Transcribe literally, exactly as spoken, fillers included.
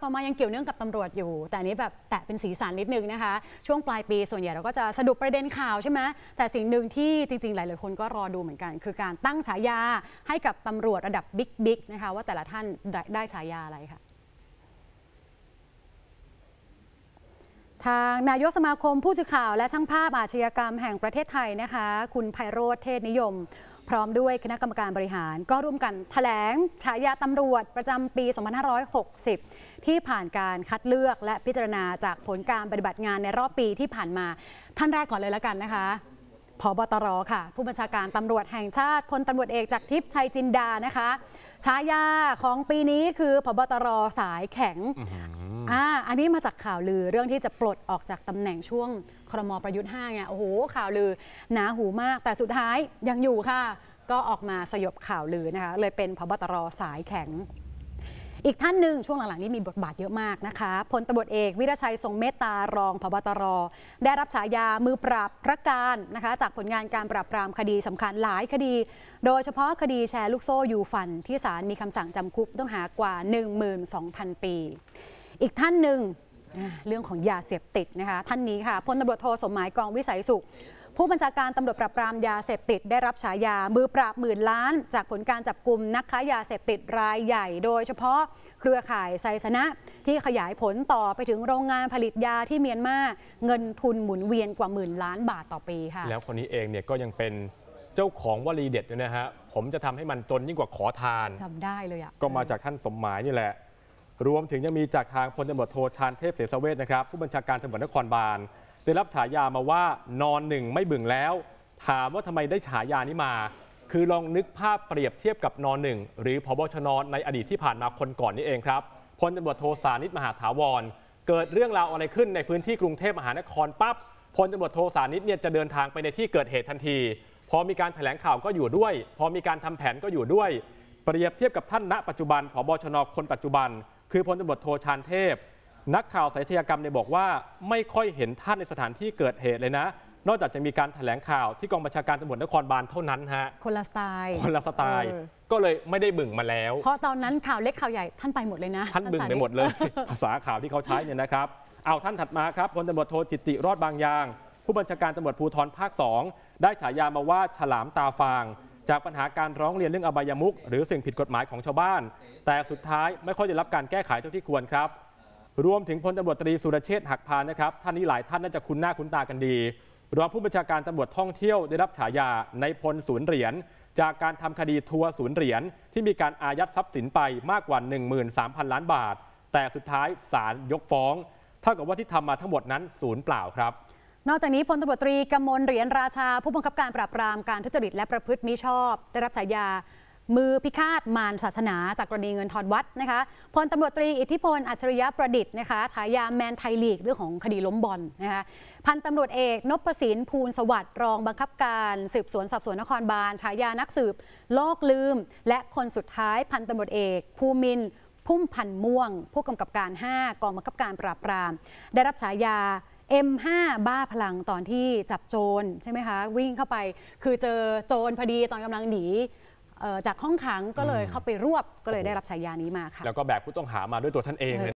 ต่อมายังเกี่ยวเนื่องกับตำรวจอยู่แต่นี้แบบแตะเป็นสีสันนิดนึงนะคะช่วงปลายปีส่วนใหญ่เราก็จะสรุปประเด็นข่าวใช่ไหมแต่สิ่งหนึ่งที่จริงๆหลายๆคนก็รอดูเหมือนกันคือการตั้งฉายาให้กับตำรวจระดับบิ๊กๆนะคะว่าแต่ละท่านได้ได้ฉายาอะไรค่ะทางนายกสมาคมผู้สื่อข่าวและช่างภาพอาชญากรรมแห่งประเทศไทยนะคะคุณไพโรจน์เทศนิยมพร้อมด้วยคณะกรรมการบริหารก็ร่วมกันแถลงฉายาตำรวจประจำปี สองพันห้าร้อยหกสิบ ที่ผ่านการคัดเลือกและพิจารณาจากผลการปฏิบัติงานในรอบปีที่ผ่านมาท่านแรกก่อนเลยแล้วกันนะคะผบตรค่ะผู้บัญชาการตำรวจแห่งชาติพลตำรวจเอกจากทิพย์ชัยจินดานะคะฉายาของปีนี้คือผบตรสายแข็งอ่าอันนี้มาจากข่าวลือเรื่องที่จะปลดออกจากตำแหน่งช่วงครม.ประยุทธ์ห้าไงโอ้โหข่าวลือหนาหูมากแต่สุดท้ายยังอยู่ค่ะก็ออกมาสยบข่าวลือนะคะเลยเป็นผบตรสายแข็งอีกท่านหนึ่งช่วงหลังๆนี้มีบทบาทเยอะมากนะคะพลตำรวจเอกวิรชัยทรงเมตตารองผบตรได้รับฉายามือปราบพระการนะคะจากผลงานการปราบปรามคดีสำคัญหลายคดีโดยเฉพาะคดีแชร์ลูกโซ่ยูฟันที่ศาลมีคำสั่งจำคุกผู้ต้องหากว่า หนึ่งหมื่นสองพัน ปีอีกท่านหนึ่งเรื่องของยาเสพติดนะคะท่านนี้ค่ะพลตำรวจโทสมหมายกองวิสัยสุขผู้บัญชาการตำรวจปราบปรามยาเสพติดได้รับฉายามือปราบหมื่นล้านจากผลการจับกลุ่มนักค้ายาเสพติดรายใหญ่โดยเฉพาะเครือข่ายไซสนะที่ขยายผลต่อไปถึงโรงงานผลิตยาที่เมียนมาเงินทุนหมุนเวียนกว่าหมื่นล้านบาทต่อปีค่ะแล้วคนนี้เองเนี่ยก็ยังเป็นเจ้าของวลีเด็ดด้วยนะฮะผมจะทำให้มันจนยิ่งกว่าขอทานทำได้เลยอ่ะก็มาจากท่านสมหมายนี่แหละรวมถึงยังมีจากทางพลตำรวจโทชาญเทพเสสเวชนะครับผู้บัญชาการตำรวจนครบาลได้รับฉายามาว่านอนหนึ่งไม่บึ่งแล้วถามว่าทำไมได้ฉายานี้มาคือลองนึกภาพเปรียบเทียบกับนอนหนึ่งหรือผบชนในอดีตที่ผ่านมาคนก่อนนี้เองครับพลตำรวจโทสานิตมหาถาวรเกิดเรื่องราวอะไรขึ้นในพื้นที่กรุงเทพมหานครปั๊บพลตำรวจโทสานิตเนี่ยจะเดินทางไปในที่เกิดเหตุทันทีพอมีการแถลงข่าวก็อยู่ด้วยพอมีการทำแผนก็อยู่ด้วยเปรียบเทียบกับท่านณปัจจุบันผบชนคนปัจจุบันคือพลตำรวจโทชาญเทพนักข่าวสายอาชญากรรมเนี่ยบอกว่าไม่ค่อยเห็นท่านในสถานที่เกิดเหตุเลยนะนอกจากจะมีการแถลงข่าวที่กองบัญชาการตำรวจนครบาลเท่านั้นฮะคนละสไตล์คนละสไตล์ก็เลยไม่ได้บึ่งมาแล้วเพราะตอนนั้นข่าวเล็กข่าวใหญ่ท่านไปหมดเลยนะท่านบึ่งไปหมดเลยภาษาข่าวที่เขาใช้เนี่ยนะครับเอาท่านถัดมาครับพลตำรวจโทจิตติรอดบางยางผู้บัญชาการตำรวจภูธรภาคสองได้ฉายามาว่าฉลามตาฟางจากปัญหาการร้องเรียนเรื่องอบายมุขหรือสิ่งผิดกฎหมายของชาวบ้านแต่สุดท้ายไม่ค่อยได้รับการแก้ไขเท่าที่ควรครับรวมถึงพลตำรวจตรีสุรเชษฐ์หักพานนะครับท่านนี้หลายท่านน่าจะคุ้นหน้าคุ้นตากันดีรองผู้บัญชาการตำรวจท่องเที่ยวได้รับฉายาในพลศูนย์เหรียญจากการทำคดีทัวร์ศูนย์เหรียญที่มีการอายัดทรัพย์สินไปมากกว่า หนึ่งหมื่นสามพัน ล้านบาทแต่สุดท้ายศาลยกฟ้องเท่ากับว่าที่ทำมาทั้งหมดนั้นศูนย์เปล่าครับนอกจากนี้พลตำรวจตรีกมลเหรียญราชาผู้บังคับการปราบปรามการทุจริตและประพฤติมิชอบได้รับฉายามือพิฆาตมารศาสนาจากกรณีเงินทอนวัดนะคะพลตำรวจตรีอิทธิพลอัจฉริยะประดิษฐ์นะคะฉายาแมนไทยลีกเรื่องของคดีล้มบอลนะคะพันตำรวจเอกนพสินภูลสวัสดิ์รองบังคับการสืบสวนสอบสวนนครบาลฉายานักสืบโลกลืมและคนสุดท้ายพันตำรวจเอกภูมินทร์พุ่มพันธ์ม่วงผู้กำกับการห้ากองบังคับการปราบปรามได้รับฉายาเอ็ม ห้า บ้าพลังตอนที่จับโจรใช่ไหมคะวิ่งเข้าไปคือเจอโจรพอดีตอนกำลังหนีจากห้องขังก็เลยเข้าไปรวบก็เลยได้รับฉายานี้มาค่ะแล้วก็แบกผู้ต้องหามาด้วยตัวท่านเองเลย